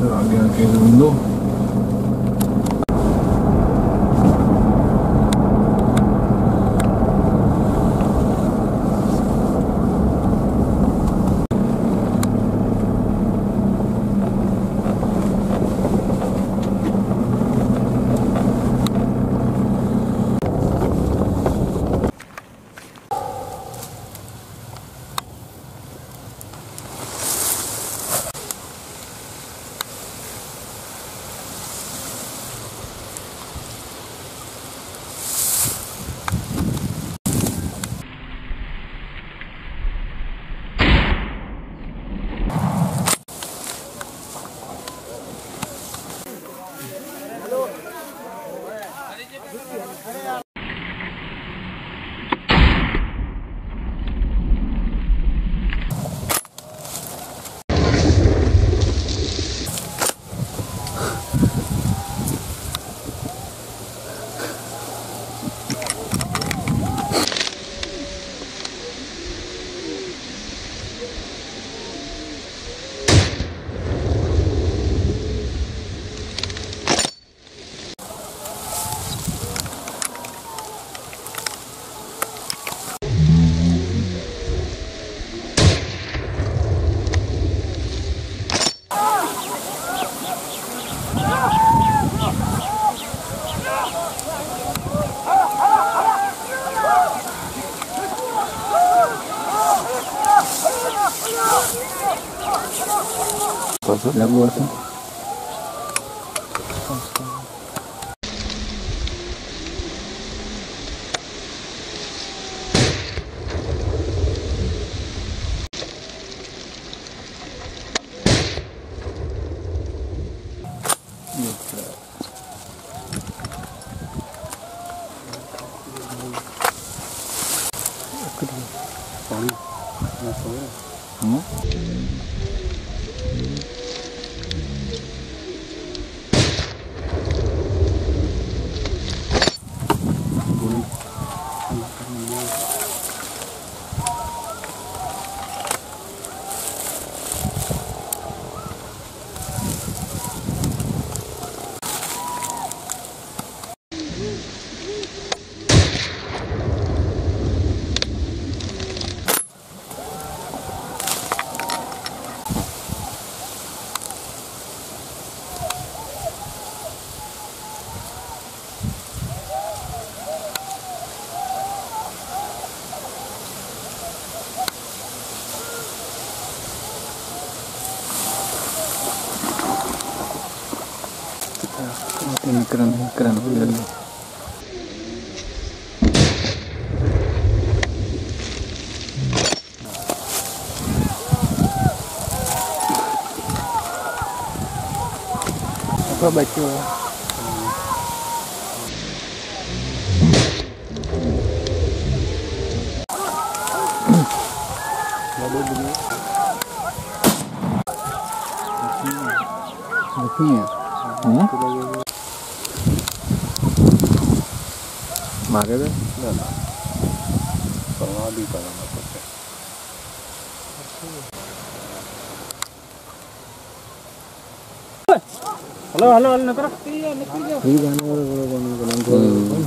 Lagi anche il mundo. Lagu apa? Keren dulu. Apa baca? मारे थे ना करना भी करना पड़ता है। हेलो हेलो हेलो नकर ठीक है गाने वाला बड़ा गाना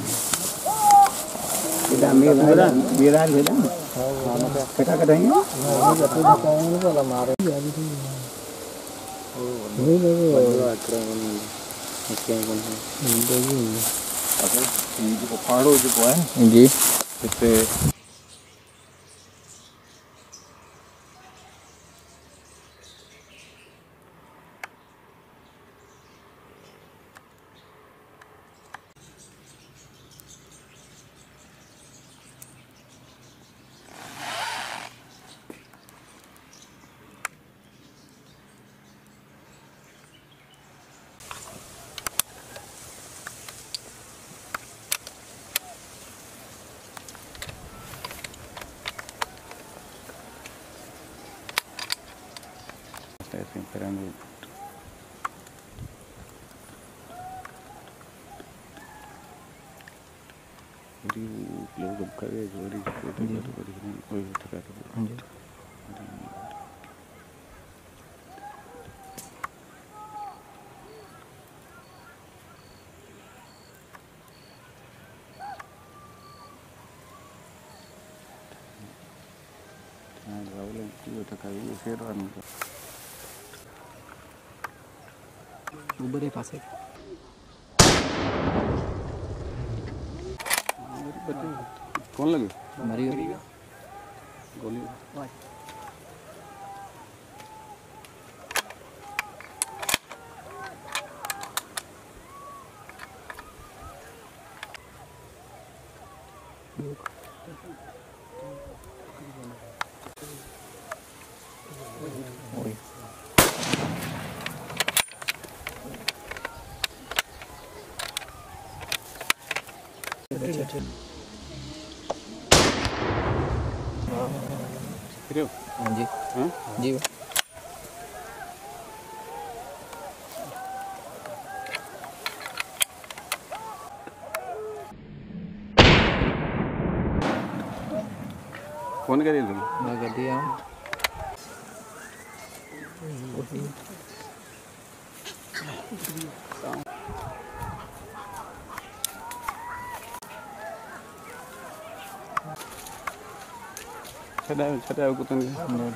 इधर मेरा है ना कटा कटाएंगे जब बताएंगे तो मारे नहीं लगे आक्रमण क्या बन 이거 바로 이제 뭐야? 이게 그때 esperando लोग अब करे जोड़ी कोई ટકાવી ફેરવાનું છે ઉબરે પાસે કોણ લાગ્યું મરી ગોલી जी जी ફોન કરી દઉં मैं कर दिया છડાયો કુતંગ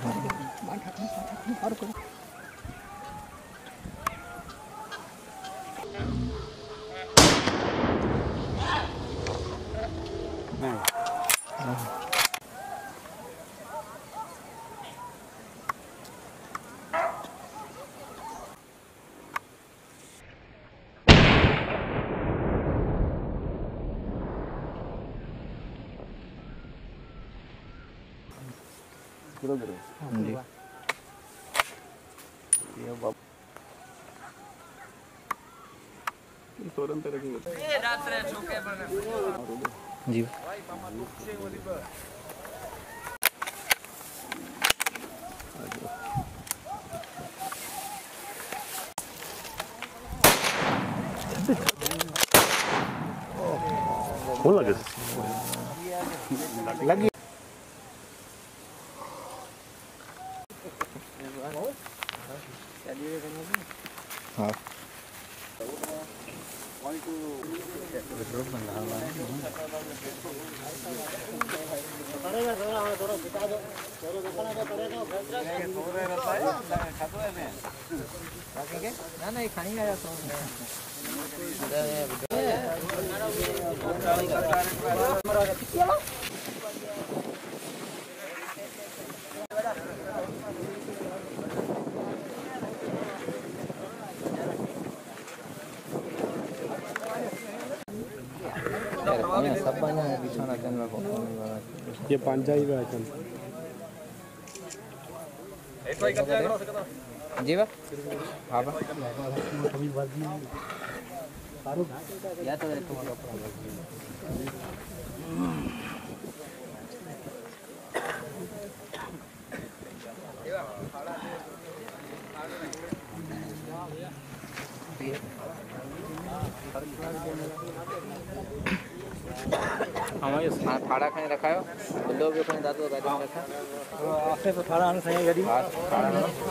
બરોબર जी ये बाप तुरंत रखेंगे जी कौन लगे लगी हाँ ना खाई गया तो सब बना है बिछाना करना ये पंजाई का है जी बा हाँ बा या तो हमारे फाड़ा खाने रखा है लोग दादू गाड़ी में रखा तो फाड़ा आने से गाड़ी